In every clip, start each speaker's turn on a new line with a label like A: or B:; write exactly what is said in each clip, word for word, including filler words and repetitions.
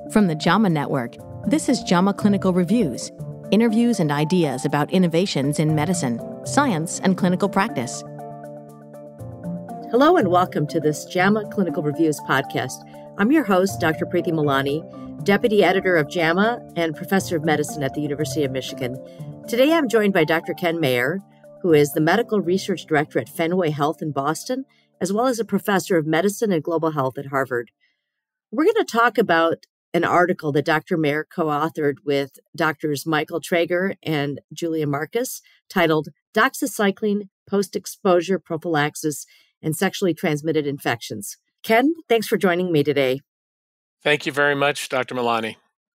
A: From the JAMA Network, this is JAMA Clinical Reviews, interviews and ideas about innovations in medicine, science, and clinical practice.
B: Hello and welcome to this JAMA Clinical Reviews podcast. I'm your host, Doctor Preeti Malani, Deputy Editor of JAMA and Professor of Medicine at the University of Michigan. Today I'm joined by Doctor Ken Mayer, who is the Medical Research Director at Fenway Health in Boston, as well as a Professor of Medicine and Global Health at Harvard. We're going to talk about an article that Doctor Mayer co-authored with Doctors Michael Traeger and Julia Marcus titled Doxycycline Postexposure Prophylaxis and Sexually Transmitted Infections. Ken, thanks for joining me today.
C: Thank you very much, Doctor Malani.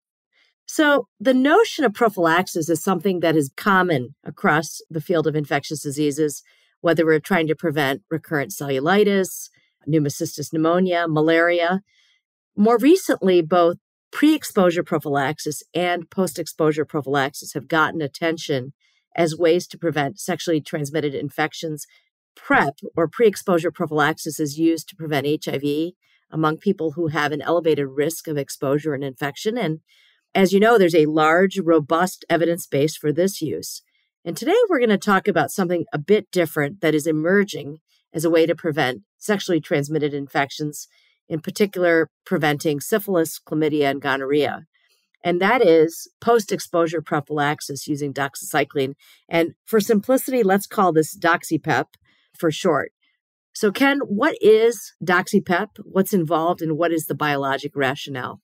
B: So the notion of prophylaxis is something that is common across the field of infectious diseases, whether we're trying to prevent recurrent cellulitis, pneumocystis pneumonia, malaria. More recently, both pre-exposure prophylaxis and post-exposure prophylaxis have gotten attention as ways to prevent sexually transmitted infections. PrEP, or pre-exposure prophylaxis, is used to prevent H I V among people who have an elevated risk of exposure and infection. And as you know, there's a large, robust evidence base for this use. And today we're going to talk about something a bit different that is emerging as a way to prevent sexually transmitted infections, in particular preventing syphilis, chlamydia, and gonorrhea. And that is post-exposure prophylaxis using doxycycline. And for simplicity, let's call this doxyPEP for short. So Ken, what is doxyPEP? What's involved and what is the biologic rationale?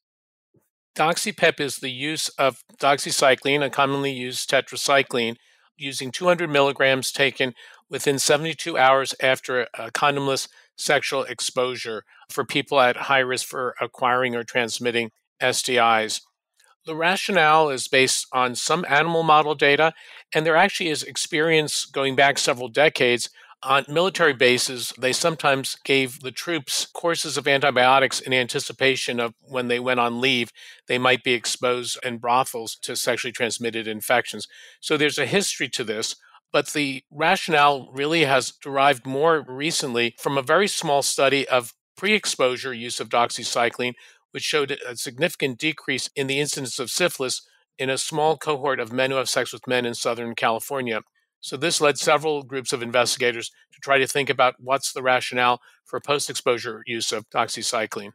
C: DoxyPEP is the use of doxycycline, a commonly used tetracycline, using two hundred milligrams taken within seventy-two hours after a condomless sexual exposure for people at high risk for acquiring or transmitting S T Is. The rationale is based on some animal model data, and there actually is experience going back several decades. On military bases, they sometimes gave the troops courses of antibiotics in anticipation of when they went on leave, they might be exposed in brothels to sexually transmitted infections. So there's a history to this, but the rationale really has derived more recently from a very small study of pre-exposure use of doxycycline, which showed a significant decrease in the incidence of syphilis in a small cohort of men who have sex with men in Southern California. So this led several groups of investigators to try to think about what's the rationale for post-exposure use of doxycycline.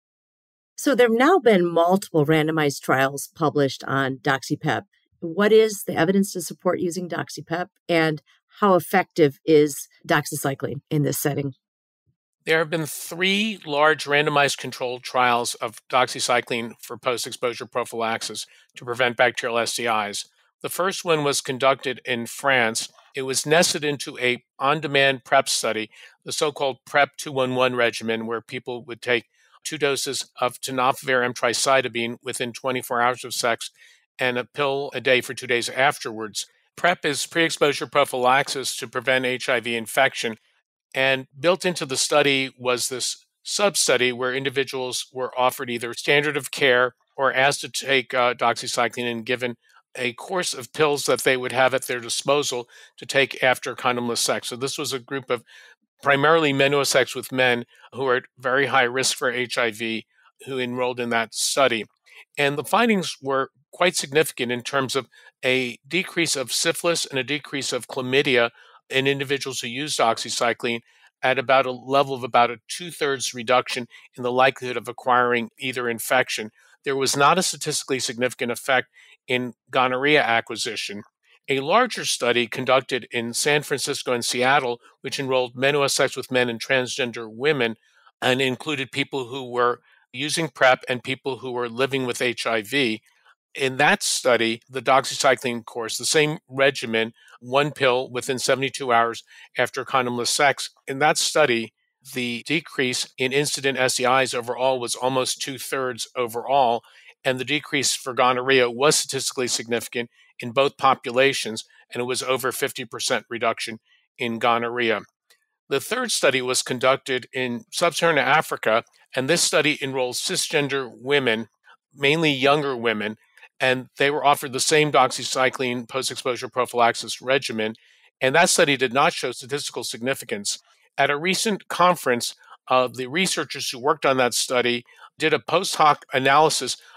B: So there have now been multiple randomized trials published on doxyPEP. What is the evidence to support using doxyPEP, and how effective is doxycycline in this setting?
C: There have been three large randomized controlled trials of doxycycline for post-exposure prophylaxis to prevent bacterial S T Is. The first one was conducted in France. It was nested into a on-demand PrEP study, the so-called PrEP two one one regimen, where people would take two doses of tenofovir emtricitabine within twenty-four hours of sex and a pill a day for two days afterwards. PrEP is pre-exposure prophylaxis to prevent H I V infection, and built into the study was this sub-study where individuals were offered either standard of care or asked to take uh, doxycycline and given a course of pills that they would have at their disposal to take after condomless sex. So this was a group of primarily men who have sex with men who are at very high risk for H I V who enrolled in that study. And the findings were quite significant in terms of a decrease of syphilis and a decrease of chlamydia in individuals who use doxycycline at about a level of about a two-thirds reduction in the likelihood of acquiring either infection. There was not a statistically significant effect in gonorrhea acquisition. A larger study conducted in San Francisco and Seattle, which enrolled men who have sex with men and transgender women, and included people who were using PrEP and people who were living with H I V. In that study, the doxycycline course, the same regimen, one pill within seventy-two hours after condomless sex, in that study, the decrease in incident S T Is overall was almost two-thirds overall, and the decrease for gonorrhea was statistically significant in both populations, and it was over fifty percent reduction in gonorrhea. The third study was conducted in sub-Saharan Africa, and this study enrolled cisgender women, mainly younger women, and they were offered the same doxycycline post-exposure prophylaxis regimen, and that study did not show statistical significance. At a recent conference, uh, the researchers who worked on that study did a post hoc analysis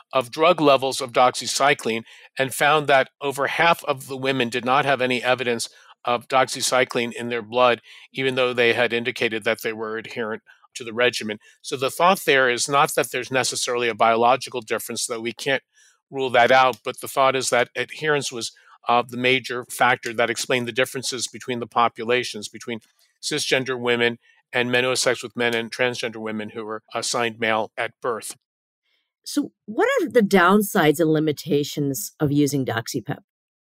C: of drug levels of doxycycline and found that over half of the women did not have any evidence of doxycycline in their blood, even though they had indicated that they were adherent to the regimen. So the thought there is not that there's necessarily a biological difference, though we can't rule that out, but the thought is that adherence was uh, the major factor that explained the differences between the populations, between cisgender women and men who have sex with men and transgender women who were assigned male at birth.
B: So, what are the downsides and limitations of using doxyPEP?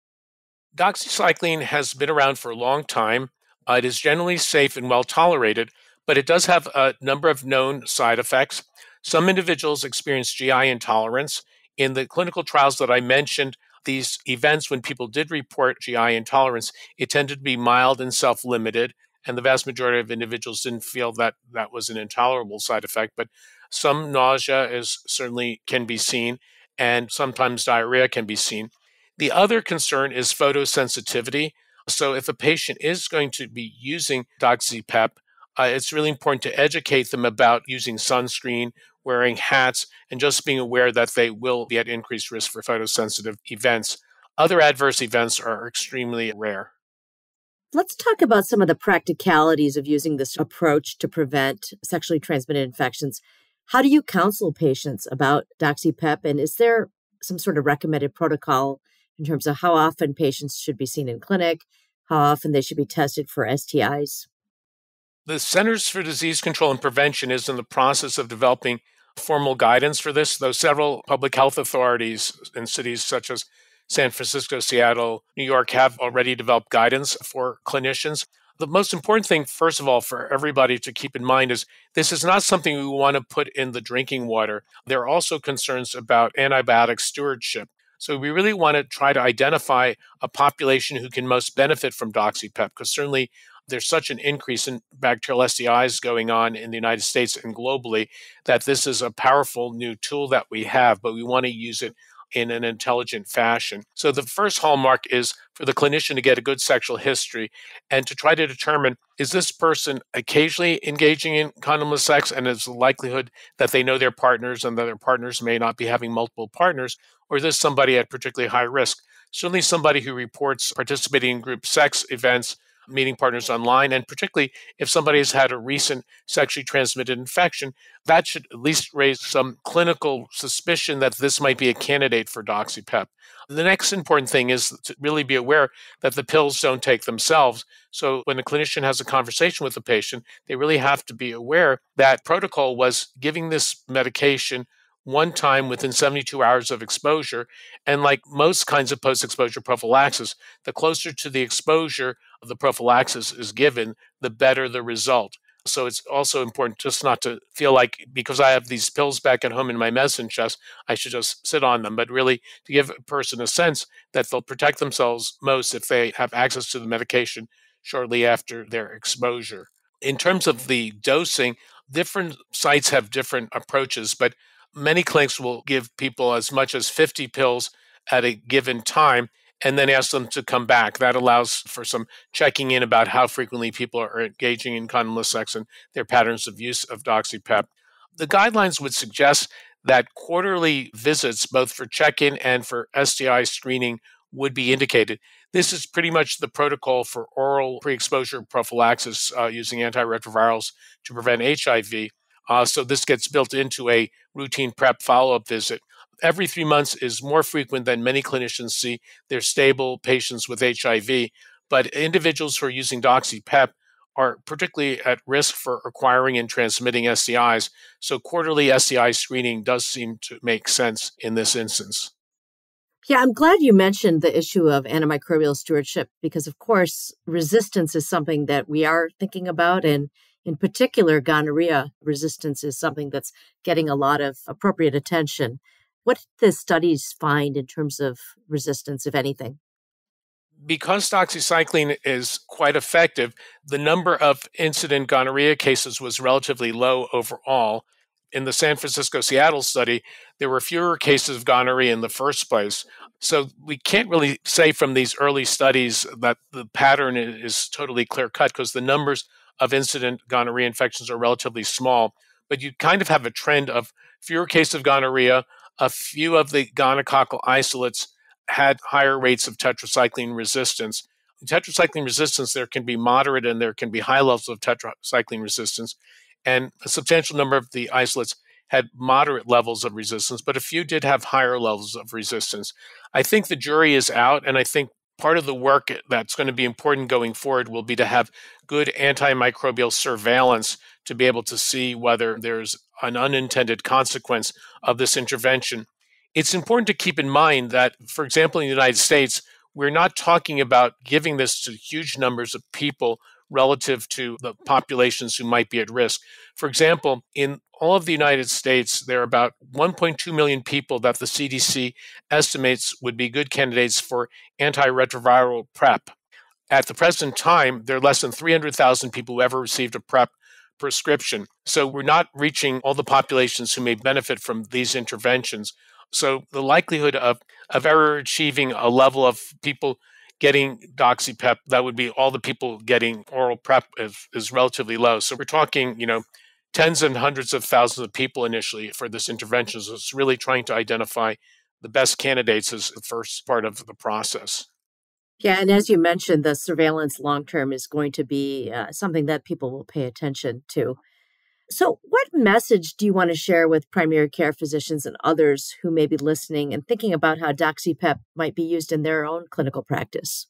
C: Doxycycline has been around for a long time. Uh, it is generally safe and well tolerated, but it does have a number of known side effects. Some individuals experience G I intolerance. In the clinical trials that I mentioned, these events, when people did report G I intolerance, it tended to be mild and self-limited, and the vast majority of individuals didn't feel that that was an intolerable side effect. But some nausea is certainly can be seen, and sometimes diarrhea can be seen. The other concern is photosensitivity. So if a patient is going to be using doxyPEP, uh, it's really important to educate them about using sunscreen, wearing hats, and just being aware that they will be at increased risk for photosensitive events. Other adverse events are extremely rare.
B: Let's talk about some of the practicalities of using this approach to prevent sexually transmitted infections. How do you counsel patients about doxyPEP, and is there some sort of recommended protocol in terms of how often patients should be seen in clinic, how often they should be tested for S T Is?
C: The Centers for Disease Control and Prevention is in the process of developing formal guidance for this, though several public health authorities in cities such as San Francisco, Seattle, New York have already developed guidance for clinicians. The most important thing, first of all, for everybody to keep in mind is this is not something we want to put in the drinking water. There are also concerns about antibiotic stewardship. So we really want to try to identify a population who can most benefit from doxyPEP, because certainly there's such an increase in bacterial S T Is going on in the United States and globally that this is a powerful new tool that we have, but we want to use it in an intelligent fashion. So the first hallmark is for the clinician to get a good sexual history and to try to determine, is this person occasionally engaging in condomless sex, and is the likelihood that they know their partners and that their partners may not be having multiple partners, or is this somebody at particularly high risk? Certainly somebody who reports participating in group sex events, meeting partners online, and particularly if somebody has had a recent sexually transmitted infection, that should at least raise some clinical suspicion that this might be a candidate for doxyPEP. The next important thing is to really be aware that the pills don't take themselves. So when a clinician has a conversation with the patient, they really have to be aware that protocol was giving this medication one time within seventy-two hours of exposure. And like most kinds of post-exposure prophylaxis, the closer to the exposure of the prophylaxis is given, the better the result. So it's also important just not to feel like because I have these pills back at home in my medicine chest, I should just sit on them, but really to give a person a sense that they'll protect themselves most if they have access to the medication shortly after their exposure. In terms of the dosing, different sites have different approaches, but many clinics will give people as much as fifty pills at a given time and then ask them to come back. That allows for some checking in about how frequently people are engaging in condomless sex and their patterns of use of doxyPEP. The guidelines would suggest that quarterly visits, both for check-in and for S T I screening, would be indicated. This is pretty much the protocol for oral pre-exposure prophylaxis uh, using antiretrovirals to prevent H I V. Uh, so this gets built into a routine PrEP follow-up visit. Every three months is more frequent than many clinicians see. They're stable patients with H I V, but individuals who are using doxyPEP are particularly at risk for acquiring and transmitting S T Is. So quarterly S T I screening does seem to make sense in this instance.
B: Yeah, I'm glad you mentioned the issue of antimicrobial stewardship because, of course, resistance is something that we are thinking about. And in particular, gonorrhea resistance is something that's getting a lot of appropriate attention. What did the studies find in terms of resistance, if anything?
C: Because doxycycline is quite effective, the number of incident gonorrhea cases was relatively low overall. In the San Francisco-Seattle study, there were fewer cases of gonorrhea in the first place. So we can't really say from these early studies that the pattern is totally clear-cut because the numbers of incident gonorrhea infections are relatively small. But you kind of have a trend of fewer cases of gonorrhea, a few of the gonococcal isolates had higher rates of tetracycline resistance. Tetracycline resistance, there can be moderate and there can be high levels of tetracycline resistance. And a substantial number of the isolates had moderate levels of resistance, but a few did have higher levels of resistance. I think the jury is out, and I think part of the work that's going to be important going forward will be to have good antimicrobial surveillance to be able to see whether there's an unintended consequence of this intervention. It's important to keep in mind that, for example, in the United States, we're not talking about giving this to huge numbers of people relative to the populations who might be at risk. For example, in all of the United States, there are about one point two million people that the C D C estimates would be good candidates for antiretroviral PrEP. At the present time, there are less than three hundred thousand people who ever received a PrEP prescription. So we're not reaching all the populations who may benefit from these interventions. So the likelihood of, of ever achieving a level of people getting doxyPEP, that would be all the people getting oral PrEP, is, is relatively low. So we're talking, you know, tens and hundreds of thousands of people initially for this intervention. So it's really trying to identify the best candidates as the first part of the process.
B: Yeah, and as you mentioned, the surveillance long-term is going to be uh, something that people will pay attention to. So what message do you want to share with primary care physicians and others who may be listening and thinking about how doxyPEP might be used in their own clinical practice?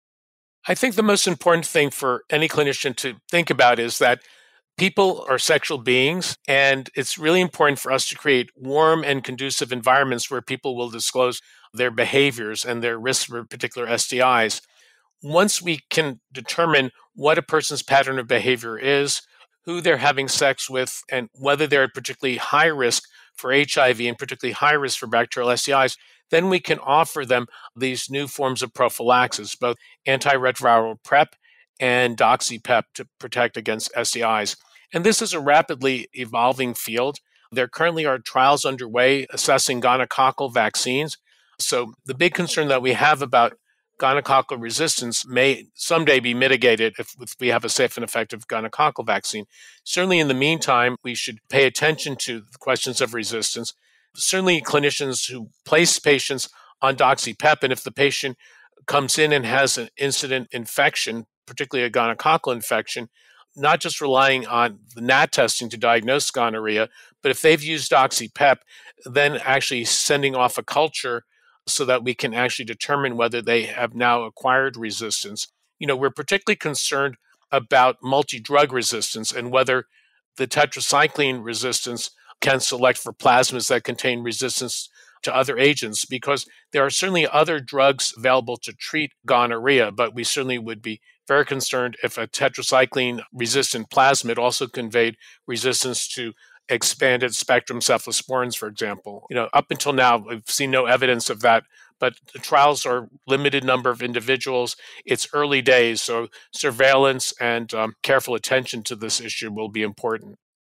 C: I think the most important thing for any clinician to think about is that people are sexual beings, and it's really important for us to create warm and conducive environments where people will disclose their behaviors and their risks for particular S T Is. Once we can determine what a person's pattern of behavior is, who they're having sex with, and whether they're at particularly high risk for H I V and particularly high risk for bacterial S T Is, then we can offer them these new forms of prophylaxis, both antiretroviral PrEP and doxyPEP to protect against S T Is. And this is a rapidly evolving field. There currently are trials underway assessing gonococcal vaccines. So the big concern that we have about gonococcal resistance may someday be mitigated if, if we have a safe and effective gonococcal vaccine. Certainly in the meantime, we should pay attention to the questions of resistance. Certainly clinicians who place patients on doxyPEP, and if the patient comes in and has an incident infection, particularly a gonococcal infection, not just relying on the N A T testing to diagnose gonorrhea, but if they've used doxyPEP, then actually sending off a culture so that we can actually determine whether they have now acquired resistance. You know, we're particularly concerned about multi-drug resistance and whether the tetracycline resistance can select for plasmids that contain resistance to other agents, because there are certainly other drugs available to treat gonorrhea, but we certainly would be very concerned if a tetracycline-resistant plasmid also conveyed resistance to expanded spectrum cephalosporins, for example. You know, up until now, we've seen no evidence of that, but the trials are limited number of individuals. It's early days, so surveillance and um, careful attention to this issue will be important.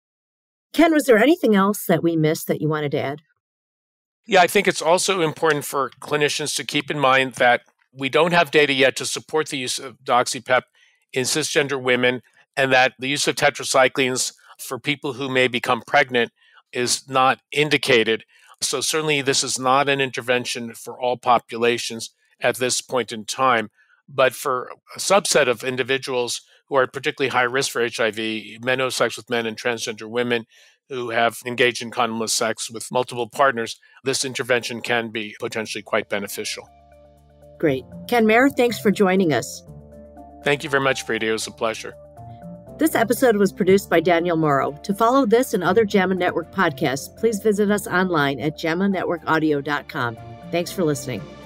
B: Ken, was there anything else that we missed that you wanted to add?
C: Yeah, I think it's also important for clinicians to keep in mind that we don't have data yet to support the use of doxyPEP in cisgender women, and that the use of tetracyclines for people who may become pregnant is not indicated. So certainly this is not an intervention for all populations at this point in time. But for a subset of individuals who are at particularly high risk for H I V, men who have sex with men and transgender women who have engaged in condomless sex with multiple partners, this intervention can be potentially quite beneficial.
B: Great. Ken Mayer, thanks for joining us.
C: Thank you very much, Preeti. It was a pleasure.
B: This episode was produced by Daniel Morrow. To follow this and other JAMA Network podcasts, please visit us online at jama network audio dot com. Thanks for listening.